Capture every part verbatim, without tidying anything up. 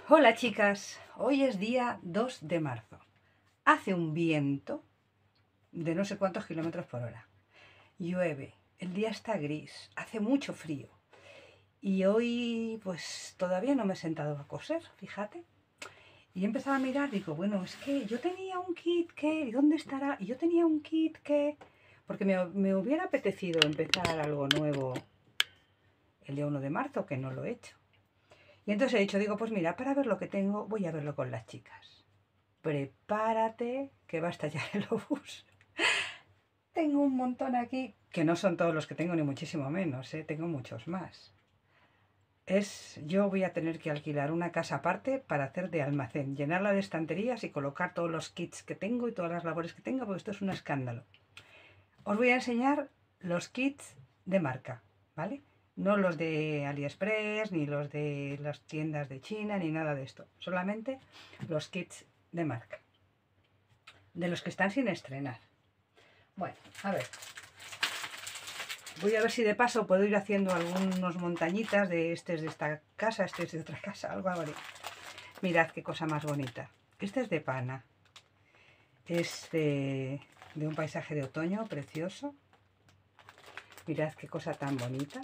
Hola chicas, hoy es día dos de marzo. Hace un viento de no sé cuántos kilómetros por hora. Llueve, el día está gris, hace mucho frío. Y hoy pues todavía no me he sentado a coser, fíjate. Y he empezado a mirar, digo, bueno, es que yo tenía un kit que, ¿y dónde estará? Y yo tenía un kit que, porque me, me hubiera apetecido empezar algo nuevo el día uno de marzo, que no lo he hecho. Y entonces he dicho, digo, pues mira, para ver lo que tengo, voy a verlo con las chicas. Prepárate, que va a estallar el obús. Tengo un montón aquí, que no son todos los que tengo, ni muchísimo menos, ¿eh? Tengo muchos más. Es, yo voy a tener que alquilar una casa aparte para hacer de almacén, llenarla de estanterías y colocar todos los kits que tengo y todas las labores que tengo, porque esto es un escándalo. Os voy a enseñar los kits de marca, ¿vale? No los de AliExpress, ni los de las tiendas de China, ni nada de esto. Solamente los kits de marca. De los que están sin estrenar. Bueno, a ver. Voy a ver si de paso puedo ir haciendo algunos montañitas de este es de esta casa, este es de otra casa, algo haré. Mirad qué cosa más bonita. Este es de pana. Es de, de un paisaje de otoño precioso. Mirad qué cosa tan bonita.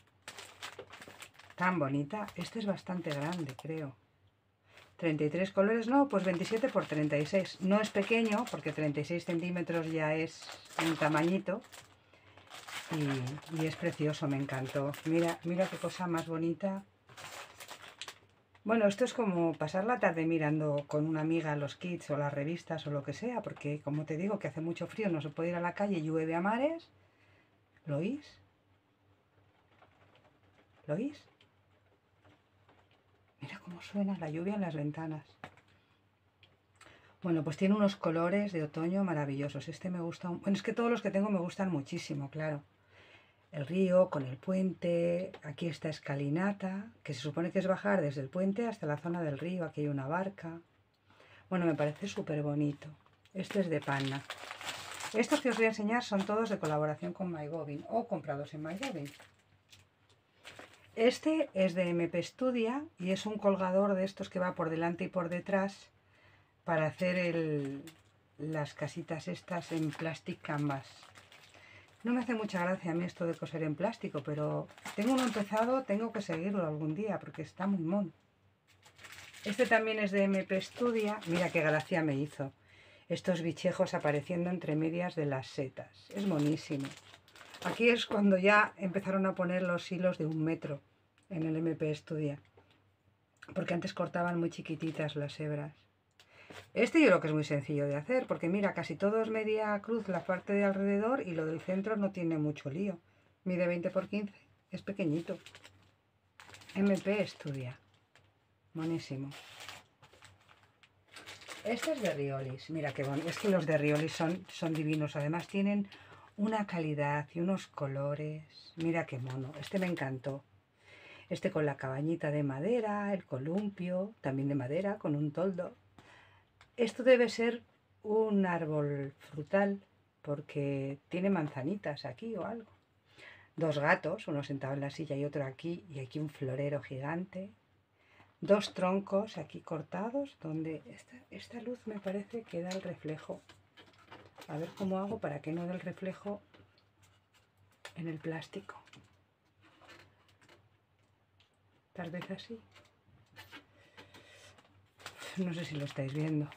Tan bonita. Este es bastante grande, creo. treinta y tres colores, no, pues veintisiete por treinta y seis. No es pequeño, porque treinta y seis centímetros ya es un tamañito. Y, y es precioso, me encantó. Mira, mira qué cosa más bonita. Bueno, esto es como pasar la tarde mirando con una amiga los kits o las revistas o lo que sea, porque como te digo que hace mucho frío, no se puede ir a la calle, llueve a mares. ¿Lo oís? ¿Lo oís? Mira cómo suena la lluvia en las ventanas. Bueno, pues tiene unos colores de otoño maravillosos. Este me gusta... Un... Bueno, es que todos los que tengo me gustan muchísimo, claro. El río con el puente, aquí está escalinata, que se supone que es bajar desde el puente hasta la zona del río, aquí hay una barca. Bueno, me parece súper bonito. Este es de pana. Estos que os voy a enseñar son todos de colaboración con MyGovin o comprados en MyGovin. Este es de M P Studia y es un colgador de estos que va por delante y por detrás para hacer el, las casitas estas en plastic canvas. No me hace mucha gracia a mí esto de coser en plástico, pero tengo uno empezado, tengo que seguirlo algún día porque está muy mono. Este también es de M P Studia. Mira qué gracia me hizo. Estos bichejos apareciendo entre medias de las setas. Es monísimo. Aquí es cuando ya empezaron a poner los hilos de un metro en el M P Studia. Porque antes cortaban muy chiquititas las hebras. Este yo creo que es muy sencillo de hacer, porque mira, casi todo es media cruz la parte de alrededor y lo del centro no tiene mucho lío. Mide veinte por quince, es pequeñito. M P Studia. Buenísimo. Este es de Riolis. Mira qué bonito. Es que los de Riolis son, son divinos. Además tienen una calidad y unos colores. Mira qué mono. Este me encantó. Este con la cabañita de madera, el columpio, también de madera, con un toldo. Esto debe ser un árbol frutal, porque tiene manzanitas aquí o algo. Dos gatos, uno sentado en la silla y otro aquí, y aquí un florero gigante. Dos troncos aquí cortados, donde esta, esta luz me parece que da el reflejo. A ver cómo hago para que no dé el reflejo en el plástico. Tal vez así. No sé si lo estáis viendo.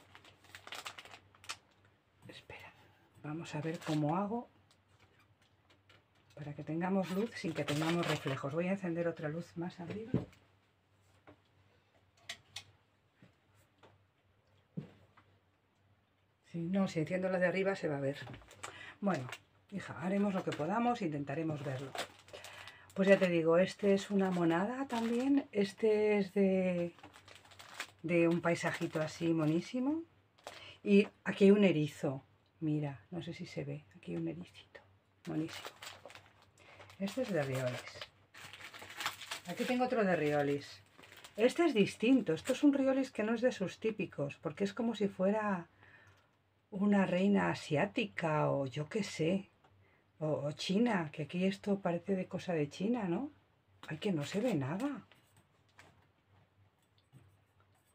Espera, vamos a ver cómo hago para que tengamos luz sin que tengamos reflejos. Voy a encender otra luz más arriba. Si no, si enciendo la de arriba se va a ver. Bueno, hija, haremos lo que podamos, intentaremos verlo. Pues ya te digo, este es una monada también. Este es de, de un paisajito así monísimo. Y aquí hay un erizo. Mira, no sé si se ve. Aquí hay un ericito. Monísimo. Este es de Riolis. Aquí tengo otro de Riolis. Este es distinto. Esto es un Riolis que no es de sus típicos, porque es como si fuera una reina asiática o yo qué sé. O, o China, que aquí esto parece de cosa de China, ¿no? Ay, que no se ve nada.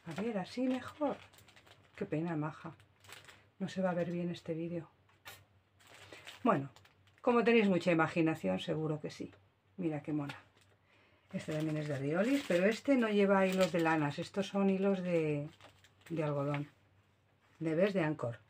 A ver, así mejor. Qué pena, maja. No se va a ver bien este vídeo. Bueno, como tenéis mucha imaginación, seguro que sí. Mira qué mona. Este también es de Riolis, pero este no lleva hilos de lanas. Estos son hilos de, de algodón. De ves de Ancor.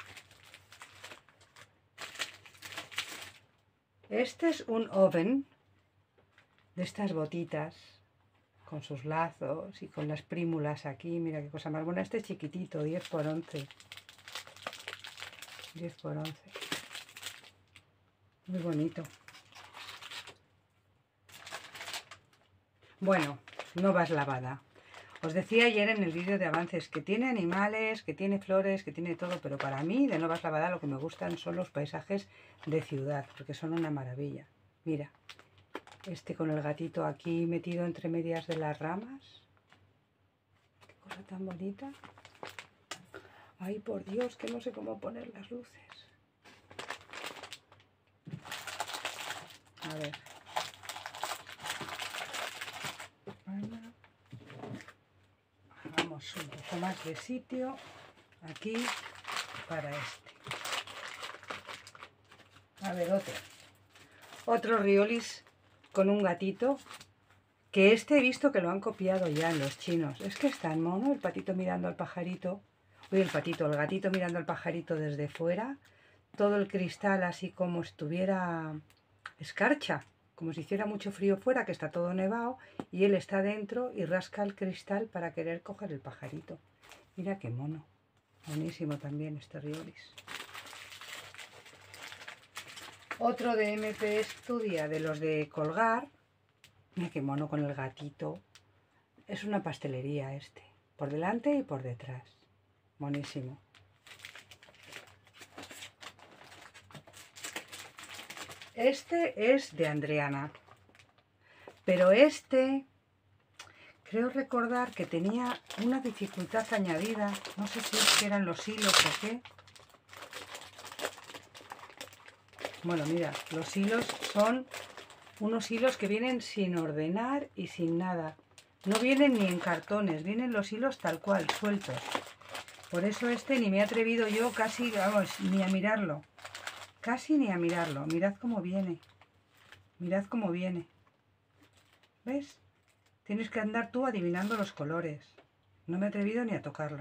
Este es un oven de estas botitas con sus lazos y con las prímulas aquí. Mira qué cosa más buena. Este es chiquitito, diez por once. diez por once. Muy bonito. Bueno, no vas lavada. Os decía ayer en el vídeo de avances que tiene animales, que tiene flores, que tiene todo, pero para mí de no vas lavada lo que me gustan son los paisajes de ciudad, porque son una maravilla. Mira, este con el gatito aquí metido entre medias de las ramas. Qué cosa tan bonita. Ay, por Dios, que no sé cómo poner las luces. A ver. Hagamos un poco más de sitio aquí para este. A ver, otro. Otro Riolis con un gatito. Que este he visto que lo han copiado ya en los chinos. Es que es tan mono el patito mirando al pajarito. Uy, el patito, el gatito mirando al pajarito desde fuera. Todo el cristal así como estuviera escarcha. Como si hiciera mucho frío fuera, que está todo nevado. Y él está dentro y rasca el cristal para querer coger el pajarito. Mira qué mono. Buenísimo también este Riolis. Otro de M P Studia, de los de colgar. Mira qué mono con el gatito. Es una pastelería este. Por delante y por detrás. Buenísimo. Este es de Andriana. Pero este, creo recordar que tenía una dificultad añadida. No sé si es que eran los hilos o qué. Bueno, mira, los hilos son unos hilos que vienen sin ordenar y sin nada. No vienen ni en cartones, vienen los hilos tal cual, sueltos. Por eso este ni me he atrevido yo casi, vamos, ni a mirarlo. Casi ni a mirarlo. Mirad cómo viene. Mirad cómo viene. ¿Ves? Tienes que andar tú adivinando los colores. No me he atrevido ni a tocarlo.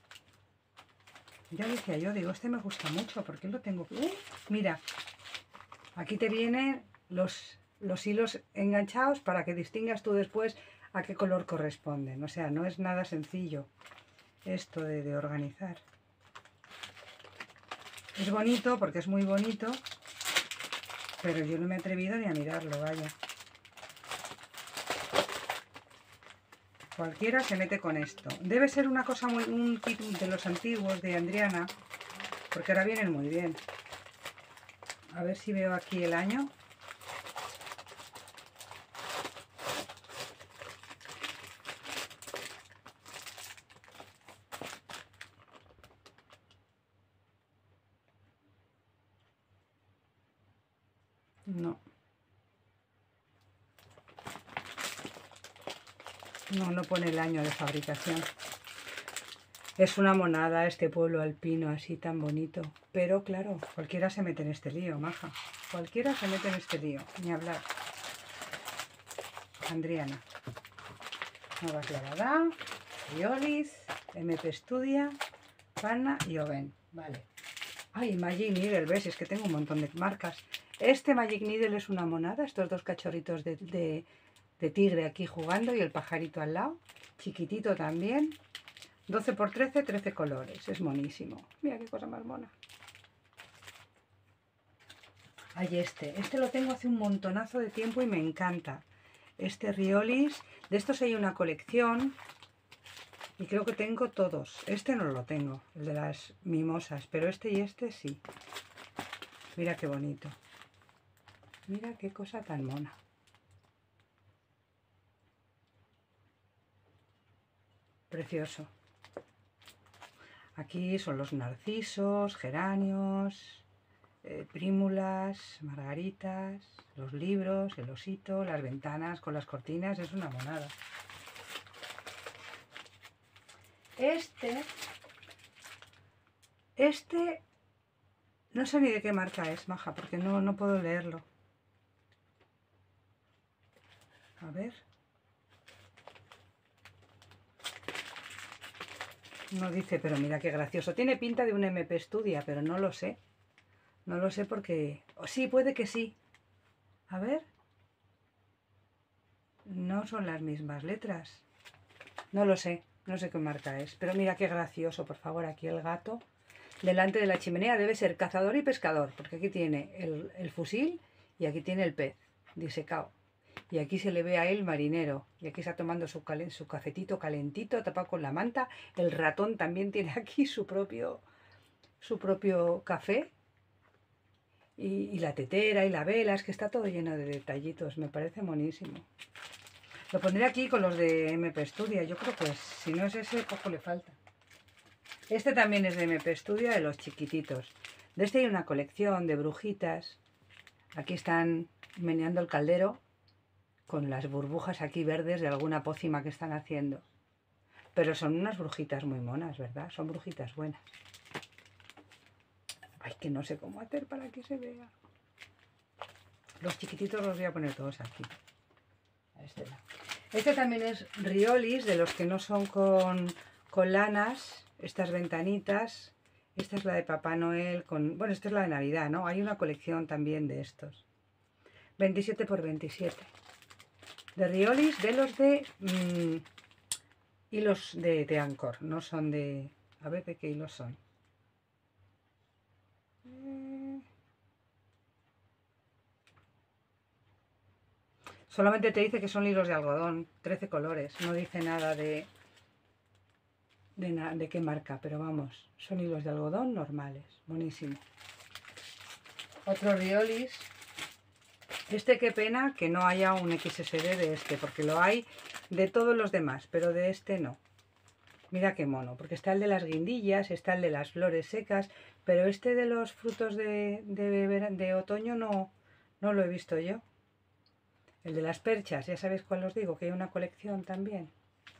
Ya decía yo, digo, este me gusta mucho. ¿Por qué lo tengo? ¡Uh! Mira, aquí te vienen los, los hilos enganchados para que distingas tú después a qué color corresponden. O sea, no es nada sencillo esto de, de organizar. Es bonito porque es muy bonito, pero yo no me he atrevido ni a mirarlo, vaya. Cualquiera se mete con esto. Debe ser una cosa muy, un kit de los antiguos de Andriana, porque ahora vienen muy bien. A ver si veo aquí el año. No. No, no pone el año de fabricación. Es una monada este pueblo alpino así tan bonito. Pero claro, cualquiera se mete en este lío, maja. Cualquiera se mete en este lío, ni hablar. Andriana. Nuevas lavada, Riolis, M P Studia, Panna y Oven. Vale. Ay, Magic Needle, ves, es que tengo un montón de marcas. Este Magic Needle es una monada, estos dos cachorritos de, de, de tigre aquí jugando y el pajarito al lado. Chiquitito también. doce por trece, trece colores. Es monísimo. Mira qué cosa más mona. Hay este. Este lo tengo hace un montonazo de tiempo y me encanta. Este Riolis. De estos hay una colección. Y creo que tengo todos. Este no lo tengo, el de las mimosas. Pero este y este sí. Mira qué bonito. Mira qué cosa tan mona. Precioso. Aquí son los narcisos, geranios, eh, prímulas, margaritas, los libros, el osito, las ventanas con las cortinas. Es una monada. Este, este, no sé ni de qué marca es, maja, porque no, no puedo leerlo. A ver. No dice, pero mira qué gracioso. Tiene pinta de un M P Studia, pero no lo sé. No lo sé porque... Oh, sí, puede que sí. A ver. No son las mismas letras. No lo sé. No sé qué marca es. Pero mira qué gracioso, por favor. Aquí el gato. Delante de la chimenea debe ser cazador y pescador. Porque aquí tiene el, el fusil y aquí tiene el pez disecado. Y aquí se le ve a él marinero. Y aquí está tomando su, calen, su cafetito calentito, tapado con la manta. El ratón también tiene aquí su propio, su propio café. Y, y la tetera y la vela. Es que está todo lleno de detallitos. Me parece monísimo. Lo pondré aquí con los de M P Studia. Yo creo que si no es ese, poco le falta. Este también es de M P Studia, de los chiquititos. De este hay una colección de brujitas. Aquí están meneando el caldero con las burbujas aquí verdes de alguna pócima que están haciendo. Pero son unas brujitas muy monas, ¿verdad? Son brujitas buenas. Ay, que no sé cómo hacer para que se vea. Los chiquititos los voy a poner todos aquí. A este lado. Este también es Riolis, de los que no son con, con lanas. Estas ventanitas. Esta es la de Papá Noel. Con, bueno, esta es la de Navidad, ¿no? Hay una colección también de estos. veintisiete por veintisiete. De Riolis, de los de mmm, hilos de, de Ancor, no son de... A ver de qué hilos son. Eh... Solamente te dice que son hilos de algodón, trece colores, no dice nada de, de, na, de qué marca, pero vamos, son hilos de algodón normales, buenísimo. Otro Riolis. Este qué pena que no haya un X S D de este, porque lo hay de todos los demás, pero de este no. Mira qué mono, porque está el de las guindillas, está el de las flores secas, pero este de los frutos de, de, de otoño no, no lo he visto yo. El de las perchas, ya sabéis cuál os digo, que hay una colección también.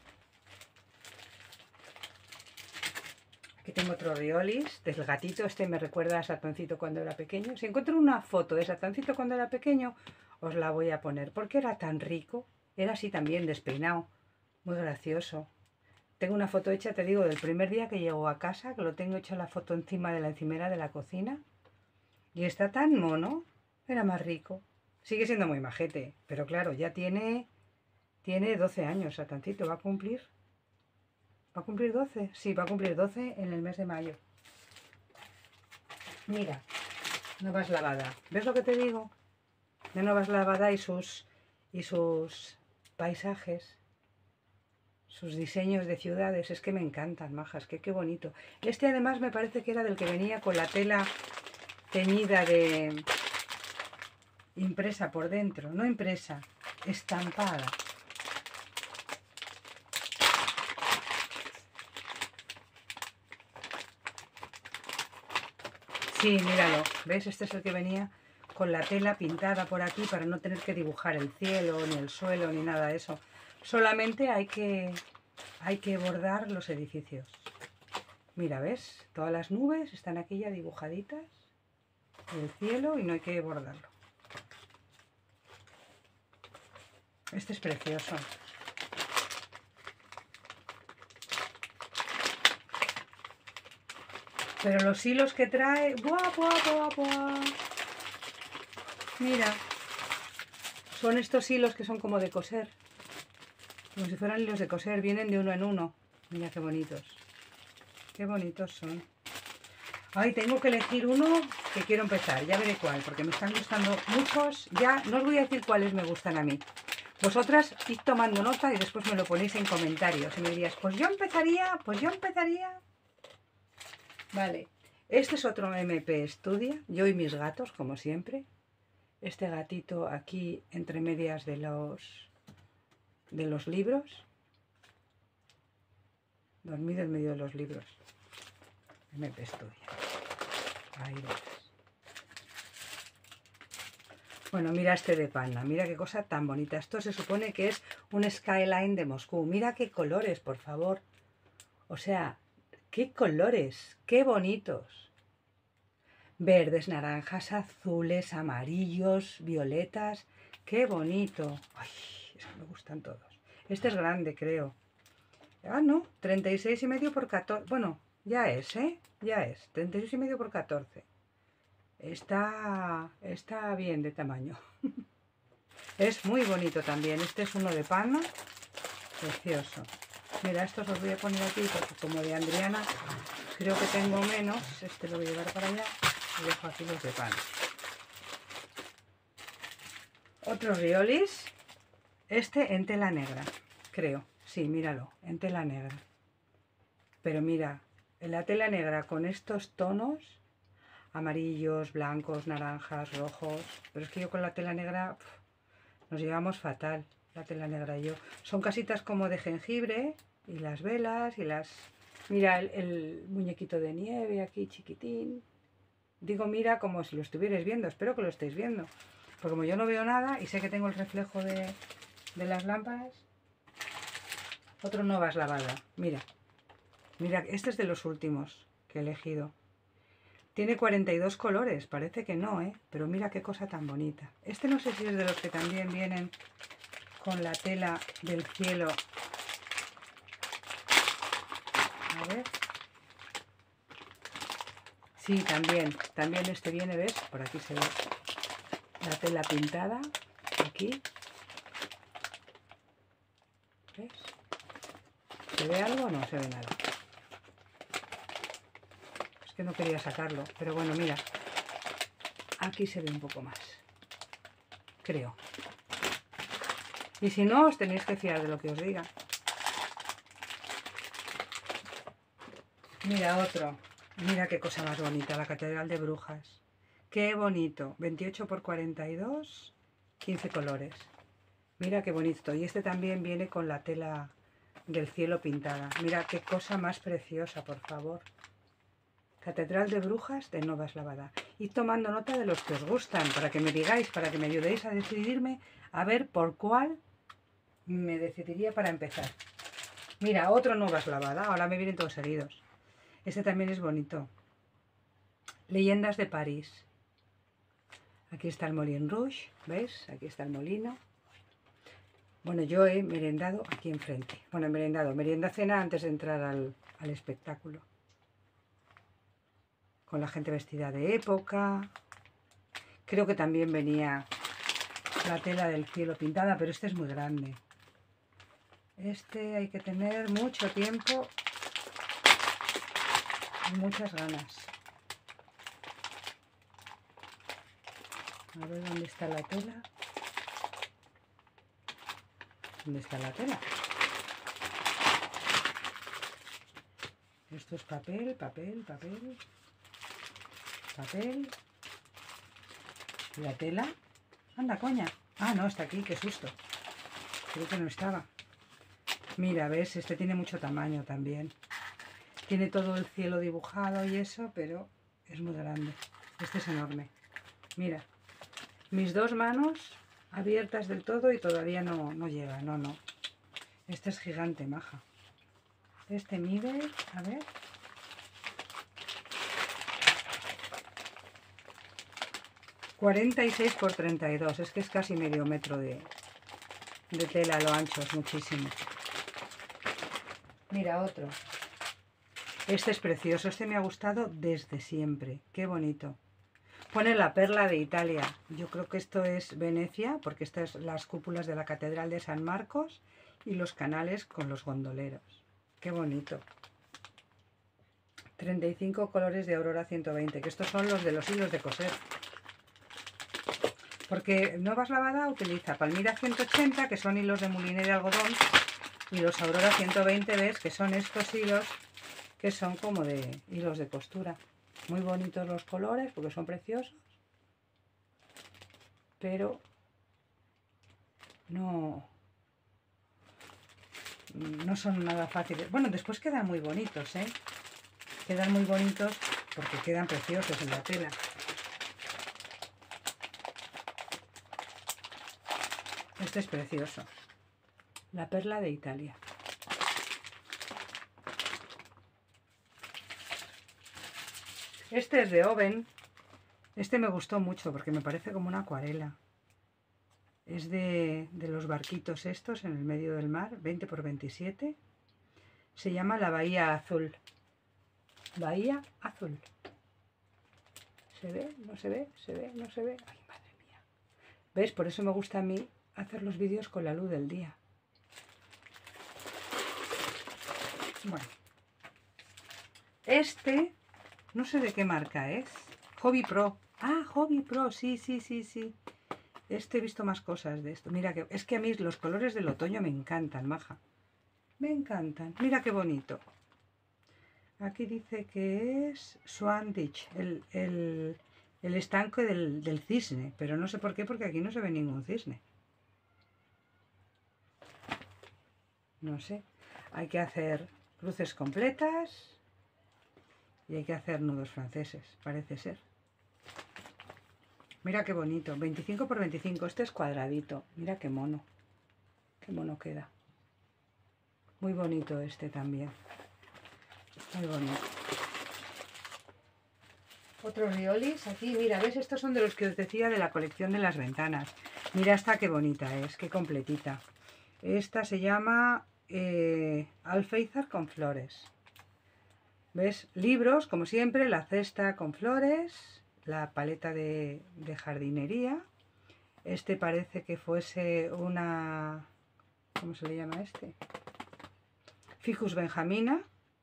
Aquí tengo otro Riolis del gatito, este me recuerda a Satancito cuando era pequeño. Si encuentro una foto de Satancito cuando era pequeño, os la voy a poner, porque era tan rico, era así también despeinado, muy gracioso. Tengo una foto hecha, te digo, del primer día que llegó a casa, que lo tengo hecho la foto encima de la encimera de la cocina. Y está tan mono, era más rico. Sigue siendo muy majete, pero claro, ya tiene, tiene doce años, Satancito, va a cumplir... ¿Va a cumplir doce? Sí, va a cumplir doce en el mes de mayo. Mira, Novas Lavada. ¿Ves lo que te digo? De Novas Lavada y sus, y sus paisajes, sus diseños de ciudades. Es que me encantan, majas, que qué bonito. Este además me parece que era del que venía con la tela teñida de... impresa por dentro. No impresa, estampada. Sí, míralo, ¿ves? Este es el que venía con la tela pintada por aquí para no tener que dibujar el cielo, ni el suelo, ni nada de eso. Solamente hay que, hay que bordar los edificios. Mira, ¿ves? Todas las nubes están aquí ya dibujaditas, el cielo, y no hay que bordarlo. Este es precioso. Pero los hilos que trae... ¡Buah, buah, buah, buah! Mira. Son estos hilos que son como de coser. Como si fueran hilos de coser. Vienen de uno en uno. Mira qué bonitos. Qué bonitos son. Ay, tengo que elegir uno que quiero empezar. Ya veré cuál, porque me están gustando muchos. Ya no os voy a decir cuáles me gustan a mí. Vosotras id tomando nota y después me lo ponéis en comentarios. Y me dirías, pues yo empezaría, pues yo empezaría... Vale, este es otro M P Studia, yo y mis gatos, como siempre. Este gatito aquí entre medias de los, de los libros. Dormido en medio de los libros. M P Studia. Ahí ves. Bueno, mira este de panda, mira qué cosa tan bonita. Esto se supone que es un skyline de Moscú. Mira qué colores, por favor. O sea, qué colores, qué bonitos. Verdes, naranjas, azules, amarillos, violetas. ¡Qué bonito! ¡Ay! Es que me gustan todos. Este es grande, creo. Ah, no. treinta y seis y medio por catorce. Bueno, ya es, ¿eh? Ya es. treinta y seis y medio por catorce. Está, está bien de tamaño. Es muy bonito también. Este es uno de pana. Precioso. Mira, estos los voy a poner aquí porque como de Andriana creo que tengo menos. Este lo voy a llevar para allá. Y dejo aquí los de pan. Otros riolis. Este en tela negra, creo. Sí, míralo, en tela negra. Pero mira, en la tela negra con estos tonos, amarillos, blancos, naranjas, rojos. Pero es que yo con la tela negra pf, nos llevamos fatal, la tela negra y yo. Son casitas como de jengibre y las velas y las... Mira el, el muñequito de nieve aquí chiquitín. Digo mira como si lo estuvierais viendo, espero que lo estéis viendo. Porque como yo no veo nada y sé que tengo el reflejo de, de las lámparas. Otro novas lavada, mira. Mira, este es de los últimos que he elegido. Tiene cuarenta y dos colores, parece que no, ¿eh? Pero mira qué cosa tan bonita. Este no sé si es de los que también vienen con la tela del cielo. A ver. Sí, también. También este viene, ¿ves? Por aquí se ve la tela pintada. Aquí. ¿Ves? ¿Se ve algo o no se ve nada? Es que no quería sacarlo, pero bueno, mira. Aquí se ve un poco más. Creo. Y si no, os tenéis que fiar de lo que os diga. Mira otro. Mira qué cosa más bonita, la Catedral de Brujas. Qué bonito. veintiocho por cuarenta y dos, quince colores. Mira qué bonito. Y este también viene con la tela del cielo pintada. Mira qué cosa más preciosa, por favor. Catedral de Brujas de Novas Lavada. Id tomando nota de los que os gustan, para que me digáis, para que me ayudéis a decidirme, a ver por cuál me decidiría para empezar. Mira, otro Novas Lavada. Ahora me vienen todos seguidos. Este también es bonito. Leyendas de París. Aquí está el Moulin Rouge, ¿ves? Aquí está el molino. Bueno, yo he merendado aquí enfrente. Bueno, he merendado, merienda cena antes de entrar al, al espectáculo. Con la gente vestida de época. Creo que también venía la tela del cielo pintada, pero este es muy grande. Este hay que tener mucho tiempo y muchas ganas. A ver dónde está la tela. ¿Dónde está la tela? Esto es papel, papel, papel, papel. ¿Y la tela? Anda, coña. Ah, no, está aquí, qué susto. Creo que no estaba. Mira, ves, este tiene mucho tamaño también. Tiene todo el cielo dibujado y eso, pero es muy grande. Este es enorme. Mira, mis dos manos abiertas del todo y todavía no, no llega, no, no. Este es gigante, maja. Este mide, a ver. cuarenta y seis por treinta y dos, es que es casi medio metro de, de tela a lo ancho, es muchísimo. Mira otro. Este es precioso, este me ha gustado desde siempre, qué bonito. Pone la perla de Italia. Yo creo que esto es Venecia, porque estas son las cúpulas de la Catedral de San Marcos y los canales con los gondoleros. Qué bonito. treinta y cinco colores de Aurora ciento veinte, que estos son los de los hilos de coser. Porque Novas Lavada utiliza Palmira ciento ochenta, que son hilos de muline de algodón, y los Aurora ciento veinte, ves, que son estos hilos que son como de hilos de costura. Muy bonitos los colores, porque son preciosos, pero no, no son nada fáciles. Bueno, después quedan muy bonitos, ¿eh? Quedan muy bonitos porque quedan preciosos en la tela. Este es precioso. La perla de Italia. Este es de Oven. Este me gustó mucho porque me parece como una acuarela. Es de, de los barquitos estos en el medio del mar, veinte por veintisiete. Se llama la Bahía Azul. Bahía Azul. ¿Se ve? ¿No se ve? ¿Se ve? ¿No se ve? Ay, madre mía. ¿Ves? Por eso me gusta a mí hacer los vídeos con la luz del día. Bueno. Este, no sé de qué marca es. Hobby Pro. Ah, Hobby Pro, sí, sí, sí, sí. Este he visto más cosas de esto. Mira que es que a mí los colores del otoño me encantan, maja. Me encantan. Mira qué bonito. Aquí dice que es Swan Ditch, el, el, el estanque del, del cisne. Pero no sé por qué, porque aquí no se ve ningún cisne. No sé. Hay que hacer cruces completas y hay que hacer nudos franceses, parece ser. Mira qué bonito, veinticinco por veinticinco, este es cuadradito, mira qué mono, qué mono queda. Muy bonito este también, muy bonito. Otros riolis aquí, mira, ¿ves? Estos son de los que os decía de la colección de las ventanas. Mira esta qué bonita es, qué completita. Esta se llama eh, Alféizar con flores. ¿Ves? Libros, como siempre, la cesta con flores, la paleta de, de jardinería. Este parece que fuese una... ¿Cómo se le llama este? Ficus benjamina.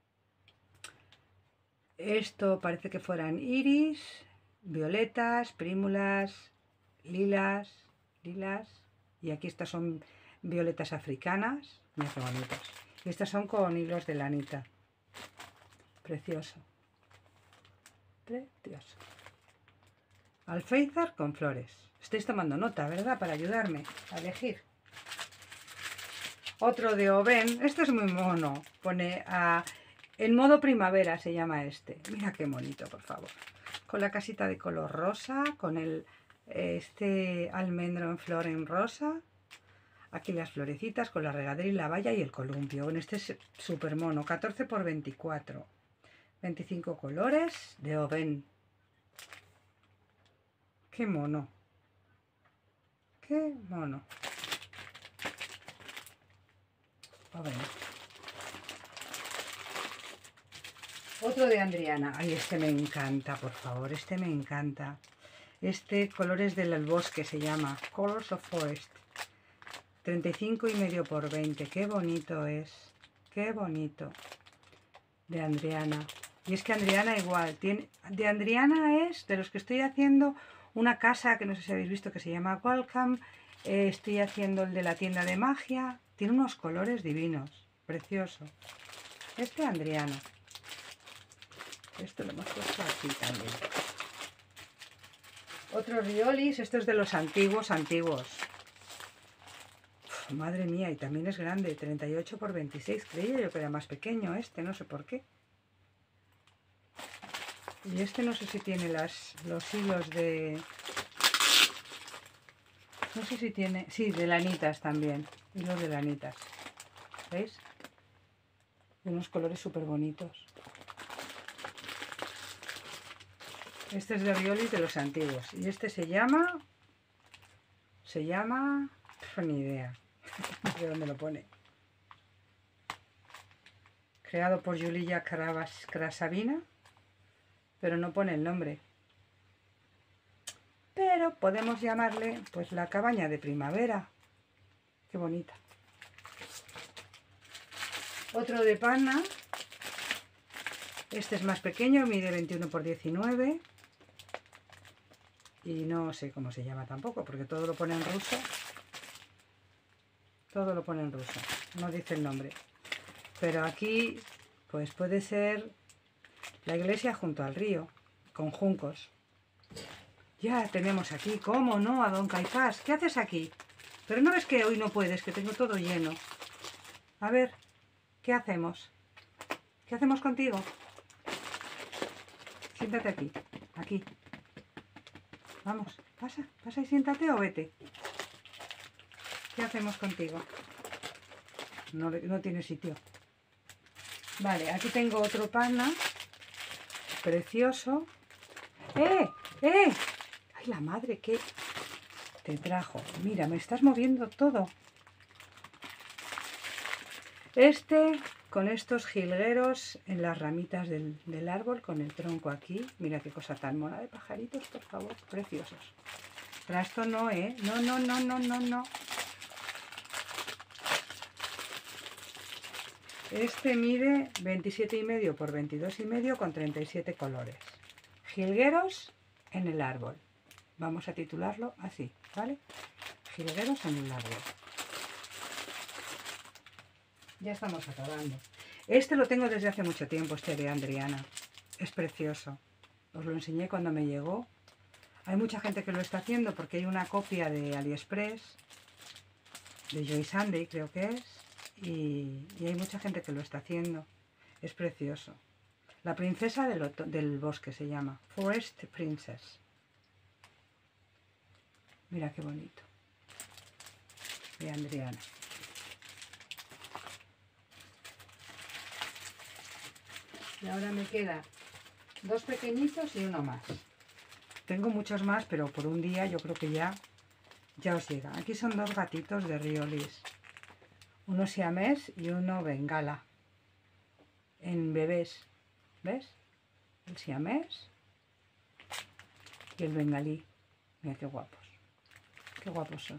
Esto parece que fueran iris, violetas, prímulas, lilas, lilas. Y aquí estas son violetas africanas. Mira qué bonitas. Y estas son con hilos de lanita. Precioso. Precioso. Alféizar con flores. Estáis tomando nota, ¿verdad? Para ayudarme a elegir. Otro de Oven. Este es muy mono. Pone a... En modo primavera se llama este. Mira qué bonito, por favor. Con la casita de color rosa. Con el este almendro en flor en rosa. Aquí las florecitas con la regadera y la valla y el columpio. Bueno, este es súper mono. catorce por veinticuatro. veinticinco colores de Oven. ¡Qué mono! ¡Qué mono! Oven. Otro de Andriana. Ay, este me encanta, por favor. Este me encanta. Este, Colores del Bosque se llama. Colors of Forest. treinta y cinco y medio por veinte. ¡Qué bonito es! ¡Qué bonito! De Andriana. Y es que Andriana igual, tiene, de Andriana es de los que estoy haciendo una casa que no sé si habéis visto que se llama Welcome. Eh, estoy haciendo el de la tienda de magia. Tiene unos colores divinos, precioso. Este Andriana. Esto lo hemos puesto aquí también. Otros riolis, esto es de los antiguos, antiguos. Uf, madre mía, y también es grande, treinta y ocho por veintiséis. Creía yo que era más pequeño este, no sé por qué. Y este no sé si tiene las, los hilos de... No sé si tiene... Sí, de lanitas también. Hilos de lanitas. ¿Veis? De unos colores súper bonitos. Este es de riolis de los antiguos. Y este se llama... Se llama... Pff, ni idea. No sé dónde lo pone. Creado por Julia Krasavina. Pero no pone el nombre. Pero podemos llamarle pues la cabaña de primavera. Qué bonita. Otro de pana. Este es más pequeño, mide veintiuno por diecinueve. Y no sé cómo se llama tampoco, porque todo lo pone en ruso. Todo lo pone en ruso. No dice el nombre. Pero aquí pues puede ser... La iglesia junto al río, con juncos. Ya tenemos aquí, ¿cómo no? A Don Caifás. ¿Qué haces aquí? Pero no ves que hoy no puedes, que tengo todo lleno. A ver, ¿qué hacemos? ¿Qué hacemos contigo? Siéntate aquí, aquí. Vamos, pasa, pasa y siéntate o vete. ¿Qué hacemos contigo? No, no tiene sitio. Vale, aquí tengo otro pana. precioso. ¡Eh! ¡Eh! ¡Ay, la madre que te trajo! Mira, me estás moviendo todo. Este con estos jilgueros en las ramitas del, del árbol, con el tronco aquí. Mira qué cosa tan mona de pajaritos, por favor, preciosos. Pero esto no, ¿eh? No, no, no, no, no, no. Este mide veintisiete y medio por veintidós y medio con treinta y siete colores. Jilgueros en el árbol. Vamos a titularlo así, ¿vale? Jilgueros en el árbol. Ya estamos acabando. Este lo tengo desde hace mucho tiempo, este de Andriana. Es precioso. Os lo enseñé cuando me llegó. Hay mucha gente que lo está haciendo porque hay una copia de AliExpress, de Joy Sunday creo que es, y, y hay mucha gente que lo está haciendo. Es precioso. La princesa del, del bosque se llama. Forest Princess. Mira qué bonito. De Andriana. Y ahora me quedan dos pequeñitos y uno más. Tengo muchos más, pero por un día yo creo que ya, ya os llega. Aquí son dos gatitos de Riolis. Uno siamés y uno bengala. En bebés. ¿Ves? El siamés y el bengalí. Mira qué guapos. Qué guapos son.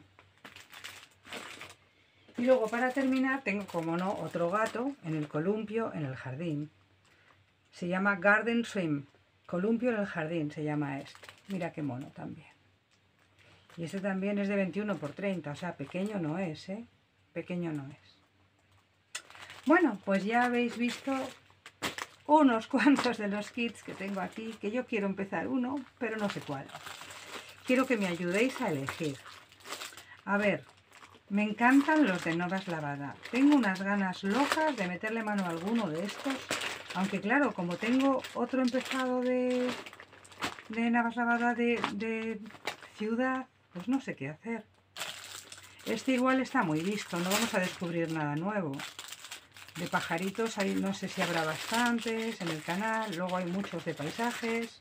Y luego para terminar tengo, como no, otro gato en el columpio en el jardín. Se llama Garden Swim. Columpio en el jardín se llama este. Mira qué mono también. Y este también es de veintiuno por treinta. O sea, pequeño no es, ¿eh? Pequeño no es. Bueno, pues ya habéis visto unos cuantos de los kits que tengo aquí. Que yo quiero empezar uno, pero no sé cuál. Quiero que me ayudéis a elegir. A ver, me encantan los de Novas Lavada. Tengo unas ganas locas de meterle mano a alguno de estos. Aunque claro, como tengo otro empezado de, de Navas Lavada de, de ciudad, pues no sé qué hacer. Este igual está muy visto, no vamos a descubrir nada nuevo. De pajaritos ahí no sé si habrá bastantes en el canal, luego hay muchos de paisajes.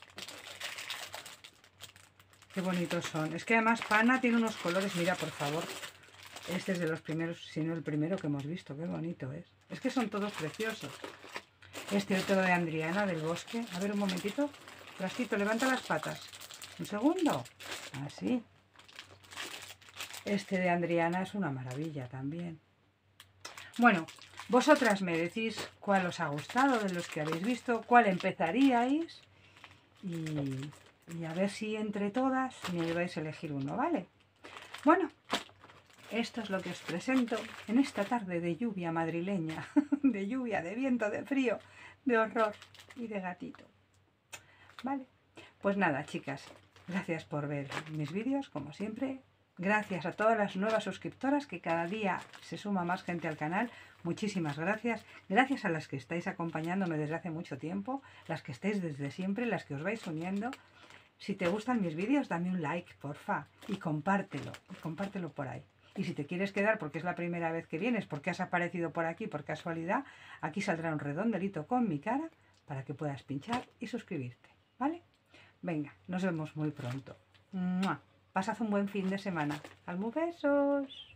Qué bonitos son. Es que además Pana tiene unos colores, mira por favor. Este es de los primeros, si no el primero que hemos visto, qué bonito es. Es que son todos preciosos. Este otro de Andriana del bosque. A ver un momentito. Trastito, levanta las patas. Un segundo. Así. Este de Andriana es una maravilla también. Bueno, vosotras me decís cuál os ha gustado de los que habéis visto, cuál empezaríais y, y a ver si entre todas me ayudáis a elegir uno, ¿vale? Bueno, esto es lo que os presento en esta tarde de lluvia madrileña, de lluvia, de viento, de frío, de horror y de gatito. Vale, pues nada, chicas, gracias por ver mis vídeos, como siempre. Gracias a todas las nuevas suscriptoras, que cada día se suma más gente al canal. Muchísimas gracias. Gracias a las que estáis acompañándome desde hace mucho tiempo, las que estáis desde siempre, las que os vais uniendo. Si te gustan mis vídeos, dame un like, porfa, y compártelo, y compártelo por ahí. Y si te quieres quedar porque es la primera vez que vienes, porque has aparecido por aquí por casualidad, aquí saldrá un redondelito con mi cara para que puedas pinchar y suscribirte, ¿vale? Venga, nos vemos muy pronto. ¡Mua! Pasad un buen fin de semana. ¡Almu besos!